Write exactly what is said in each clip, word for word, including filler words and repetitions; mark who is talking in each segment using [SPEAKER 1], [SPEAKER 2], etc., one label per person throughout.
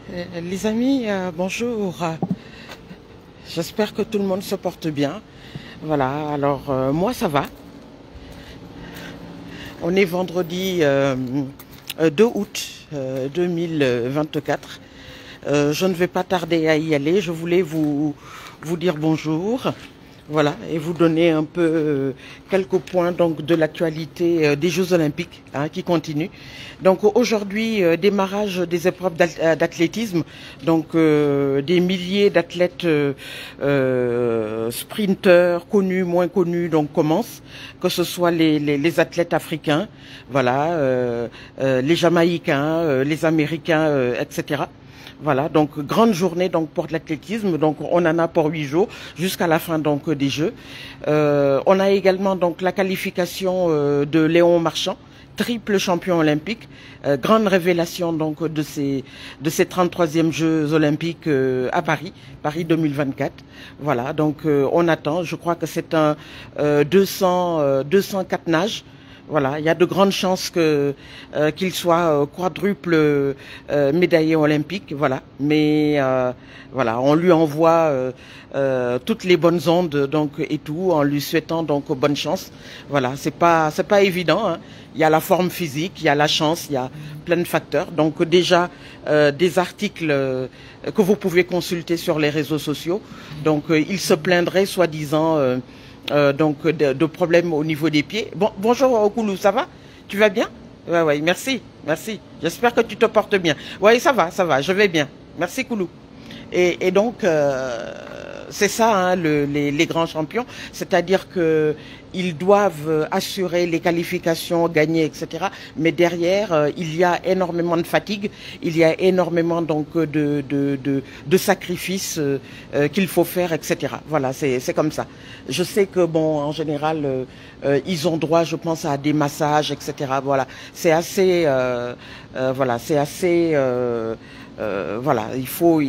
[SPEAKER 1] Euh, Les amis, euh, bonjour. J'espère que tout le monde se porte bien. Voilà, alors euh, moi ça va. On est vendredi euh, euh, deux août euh, deux mille vingt-quatre. Euh, je ne vais pas tarder à y aller. Je voulais vous, vous dire bonjour. Voilà, et vous donner un peu euh, quelques points donc de l'actualité euh, des Jeux Olympiques hein, qui continuent. Donc aujourd'hui, euh, démarrage des épreuves d'athlétisme. Donc euh, des milliers d'athlètes euh, euh, sprinteurs, connus, moins connus, donc commencent. Que ce soit les, les, les athlètes africains, voilà, euh, euh, les Jamaïcains, euh, les Américains, euh, et cetera. Voilà, donc grande journée donc pour l'athlétisme. Donc on en a pour huit jours jusqu'à la fin donc des Jeux. Euh, on a également donc la qualification euh, de Léon Marchand, triple champion olympique, euh, grande révélation donc de ces de ces trente-troisième Jeux olympiques euh, à Paris, Paris deux mille vingt-quatre. Voilà, donc euh, on attend. Je crois que c'est un euh, deux cents, euh, deux cent quatre nages. Voilà, il y a de grandes chances que euh, qu'il soit euh, quadruple euh, médaillé olympique, voilà. Mais euh, voilà, on lui envoie euh, euh, toutes les bonnes ondes donc et tout, en lui souhaitant donc bonne chance. Voilà, c'est pas c'est pas évident. Hein. Il y a la forme physique, il y a la chance, il y a plein de facteurs. Donc déjà euh, des articles euh, que vous pouvez consulter sur les réseaux sociaux. Donc euh, il se plaindrait soi-disant. Euh, Euh, donc de, de problèmes au niveau des pieds. Bon, bonjour Okoulou, ça va? Tu vas bien? Ouais, ouais, merci, merci. J'espère que tu te portes bien. Oui, ça va, ça va, je vais bien. Merci Koulou. Et, et donc, euh, c'est ça, hein, le, les, les grands champions, c'est-à-dire que ils doivent assurer les qualifications, gagner, et cetera. Mais derrière, euh, il y a énormément de fatigue, il y a énormément donc de de de, de sacrifices euh, euh, qu'il faut faire, et cetera. Voilà, c'est c'est comme ça. Je sais que bon, en général, euh, euh, ils ont droit, je pense, à des massages, et cetera. Voilà, c'est assez, euh, euh, voilà, c'est assez. Euh, Euh, voilà, il faut,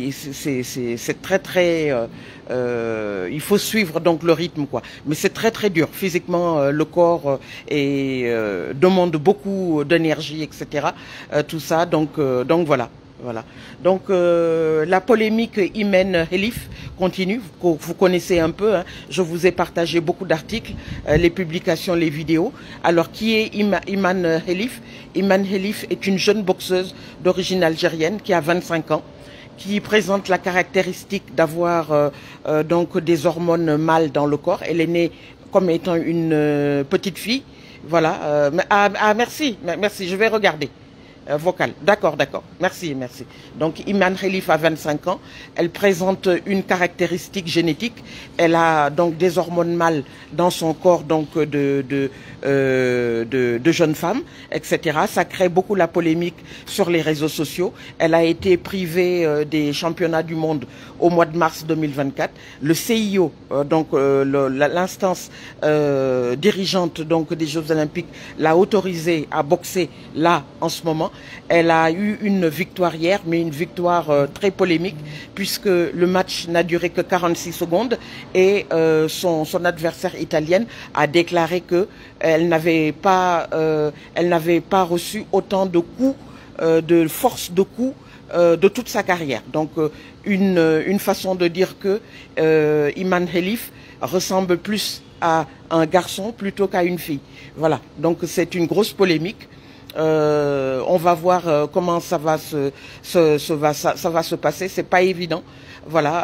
[SPEAKER 1] c'est très très, euh, euh, il faut suivre donc le rythme quoi. Mais c'est très très dur physiquement, euh, le corps euh, et euh, demande beaucoup d'énergie, et cetera. Euh, tout ça, donc euh, donc voilà. Voilà. Donc euh, la polémique Imen Khelif continue, vous, vous connaissez un peu, hein. Je vous ai partagé beaucoup d'articles, euh, les publications, les vidéos. Alors qui est Ima, Iman Khelif? Iman Khelif est une jeune boxeuse d'origine algérienne qui a vingt-cinq ans, qui présente la caractéristique d'avoir euh, euh, donc des hormones mâles dans le corps. Elle est née comme étant une euh, petite fille. Voilà. Euh, ah, ah merci, merci, je vais regarder. Euh, vocal. D'accord, d'accord. Merci, merci. Donc, Iman Khelif a vingt-cinq ans. Elle présente une caractéristique génétique. Elle a donc des hormones mâles dans son corps, donc de de, euh, de de jeune femme, et cetera. Ça crée beaucoup la polémique sur les réseaux sociaux. Elle a été privée euh, des championnats du monde au mois de mars deux mille vingt-quatre. Le C I O, euh, donc euh, l'instance euh, dirigeante donc des Jeux Olympiques, l'a autorisée à boxer là en ce moment. Elle a eu une victoire hier, mais une victoire euh, très polémique, puisque le match n'a duré que quarante-six secondes et euh, son, son adversaire italienne a déclaré que elle n'avait pas, euh, elle n'avait pas reçu autant de coups, euh, de force de coups euh, de toute sa carrière. Donc euh, une, une façon de dire que euh, Iman Khelif ressemble plus à un garçon plutôt qu'à une fille. Voilà, donc c'est une grosse polémique. Euh, on va voir euh, comment ça va se, se, se va, ça, ça va se passer. C'est pas évident. Voilà.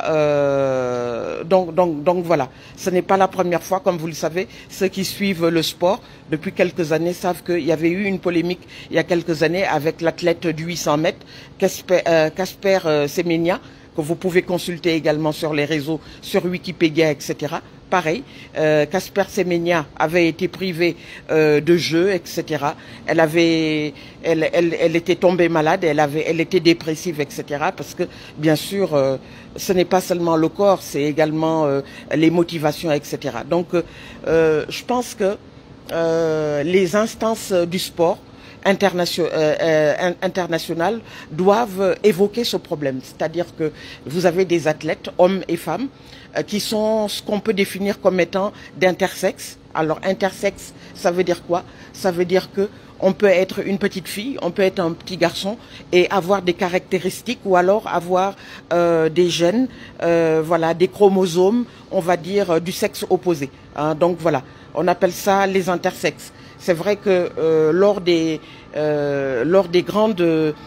[SPEAKER 1] Euh, donc, donc, donc voilà. Ce n'est pas la première fois, comme vous le savez. Ceux qui suivent le sport depuis quelques années savent qu'il y avait eu une polémique il y a quelques années avec l'athlète du huit cents mètres, Casper, euh, Casper euh, Semenya, que vous pouvez consulter également sur les réseaux, sur Wikipédia, et cetera. Pareil, Casper euh, Semenya avait été privée euh, de jeux, et cetera. Elle avait, elle, elle, elle était tombée malade, elle avait, elle était dépressive, et cetera. Parce que bien sûr, euh, ce n'est pas seulement le corps, c'est également euh, les motivations, et cetera. Donc, euh, je pense que euh, les instances du sport internationales euh, internationales doivent évoquer ce problème. C'est-à-dire que vous avez des athlètes, hommes et femmes, euh, qui sont ce qu'on peut définir comme étant d'intersexe. Alors intersexe, ça veut dire quoi? Ça veut dire que On peut être une petite fille, on peut être un petit garçon et avoir des caractéristiques ou alors avoir euh, des gènes, euh, voilà, des chromosomes, on va dire, euh, du sexe opposé. Hein. Donc voilà, on appelle ça les intersexes. C'est vrai que euh, lors des euh, lors des grandes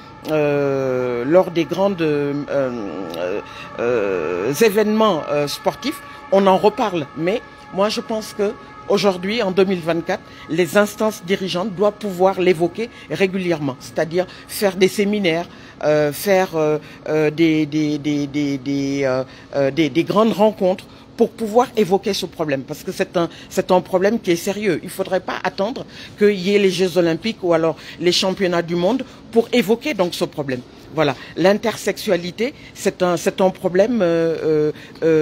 [SPEAKER 1] euh, lors des grandes euh, euh, euh, événements euh, sportifs, on en reparle. Mais moi, je pense que aujourd'hui, en deux mille vingt-quatre, les instances dirigeantes doivent pouvoir l'évoquer régulièrement, c'est-à-dire faire des séminaires, euh, faire euh, euh, des, des, des, des, des, euh, euh, des, des grandes rencontres pour pouvoir évoquer ce problème, parce que c'est un, c'est un problème qui est sérieux. Il ne faudrait pas attendre qu'il y ait les Jeux Olympiques ou alors les championnats du monde pour évoquer donc ce problème. Voilà, l'intersexualité, c'est un, c'est un problème, euh,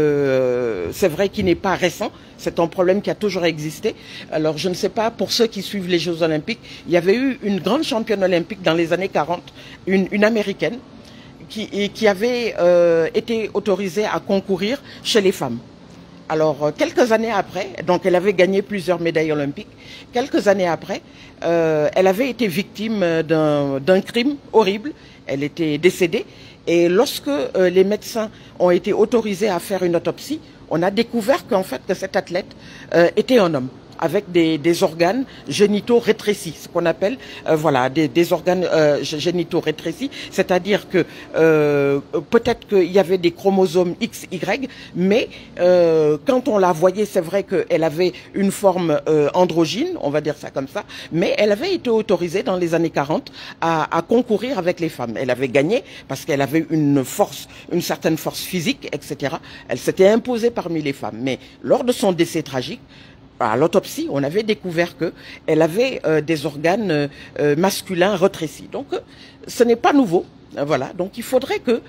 [SPEAKER 1] euh, c'est vrai qu'il n'est pas récent, c'est un problème qui a toujours existé. Alors je ne sais pas, pour ceux qui suivent les Jeux Olympiques, il y avait eu une grande championne olympique dans les années quarante, une, une américaine, qui, et qui avait euh, été autorisée à concourir chez les femmes. Alors, quelques années après, donc elle avait gagné plusieurs médailles olympiques, quelques années après, euh, elle avait été victime d'un d'un crime horrible, elle était décédée, et lorsque euh, les médecins ont été autorisés à faire une autopsie, on a découvert qu'en fait, que cet athlète euh, était un homme, avec des, des organes génitaux rétrécis, ce qu'on appelle euh, voilà des, des organes euh, génitaux rétrécis, c'est-à-dire que euh, peut-être qu'il y avait des chromosomes X Y, mais euh, quand on la voyait, c'est vrai qu'elle avait une forme euh, androgyne, on va dire ça comme ça, mais elle avait été autorisée dans les années quarante à, à concourir avec les femmes. Elle avait gagné parce qu'elle avait une force, une certaine force physique, et cetera. Elle s'était imposée parmi les femmes, mais lors de son décès tragique, à l'autopsie, on avait découvert qu'elle avait euh, des organes euh, masculins rétrécis. Donc, euh, ce n'est pas nouveau. Voilà. Donc, il faudrait que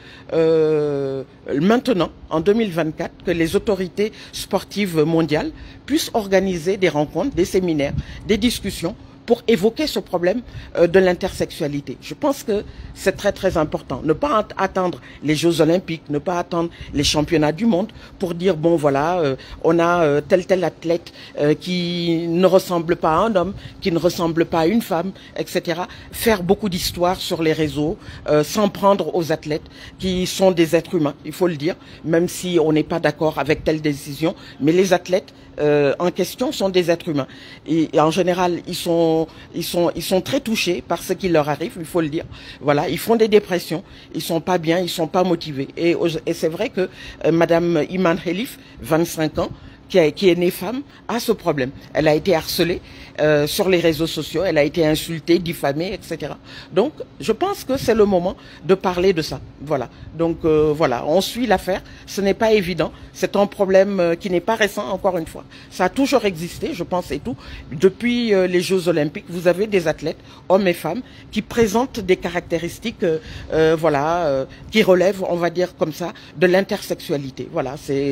[SPEAKER 1] euh, maintenant, en deux mille vingt-quatre, que les autorités sportives mondiales puissent organiser des rencontres, des séminaires, des discussions pour évoquer ce problème euh, de l'intersexualité. Je pense que c'est très très important. Ne pas attendre les Jeux Olympiques, ne pas attendre les championnats du monde pour dire bon voilà, euh, on a euh, tel tel athlète euh, qui ne ressemble pas à un homme, qui ne ressemble pas à une femme, et cetera. Faire beaucoup d'histoires sur les réseaux, euh, s'en prendre aux athlètes qui sont des êtres humains, il faut le dire, même si on n'est pas d'accord avec telle décision, mais les athlètes Euh, en question sont des êtres humains et, et en général ils sont ils sont ils sont très touchés par ce qui leur arrive, il faut le dire. Voilà, ils font des dépressions, ils sont pas bien, ils sont pas motivés et, et c'est vrai que euh, Madame Iman Khelif, vingt-cinq ans, qui, a, qui est née femme, a ce problème. Elle a été harcelée euh, sur les réseaux sociaux, elle a été insultée, diffamée, et cetera. Donc, je pense que c'est le moment de parler de ça. Voilà. Donc, euh, voilà, on suit l'affaire. Ce n'est pas évident. C'est un problème euh, qui n'est pas récent, encore une fois. Ça a toujours existé, je pense, et tout. Depuis euh, les Jeux Olympiques, vous avez des athlètes, hommes et femmes, qui présentent des caractéristiques, euh, euh, voilà, euh, qui relèvent, on va dire comme ça, de l'intersexualité. Voilà, c'est...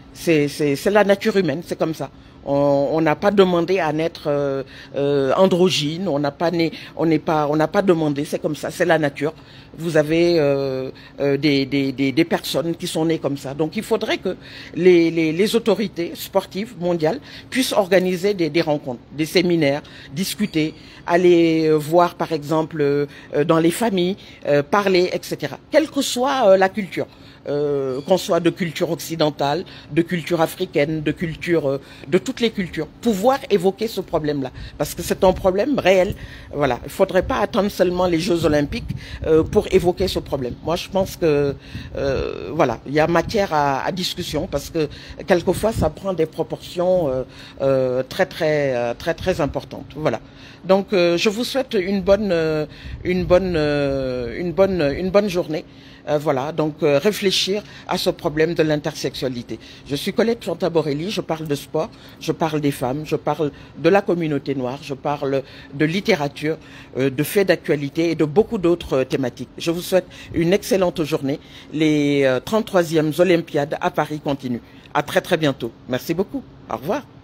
[SPEAKER 1] C'est la nature humaine, c'est comme ça. On n'a pas demandé à naître euh, euh, androgyne, on n'a pas, on n'est pas, on n'a pas demandé, c'est comme ça, c'est la nature. Vous avez euh, euh, des, des, des, des personnes qui sont nées comme ça. Donc il faudrait que les, les, les autorités sportives mondiales puissent organiser des, des rencontres, des séminaires, discuter, aller voir par exemple euh, dans les familles, euh, parler, et cetera. Quelle que soit euh, la culture. Euh, qu'on soit de culture occidentale, de culture africaine, de culture, euh, de toutes les cultures, pouvoir évoquer ce problème-là, parce que c'est un problème réel. Voilà, il faudrait pas attendre seulement les Jeux Olympiques euh, pour évoquer ce problème. Moi, je pense que euh, voilà, il y a matière à, à discussion, parce que quelquefois ça prend des proportions euh, euh, très très très très importantes. Voilà. Donc, euh, je vous souhaite une bonne euh, une bonne euh, une bonne une bonne journée. Euh, voilà, donc euh, réfléchir à ce problème de l'intersexualité. Je suis Colette Chantaborelli, je parle de sport, je parle des femmes, je parle de la communauté noire, je parle de littérature, euh, de faits d'actualité et de beaucoup d'autres euh, thématiques. Je vous souhaite une excellente journée. Les euh, trente-troisièmes Olympiades à Paris continuent. À très très bientôt. Merci beaucoup. Au revoir.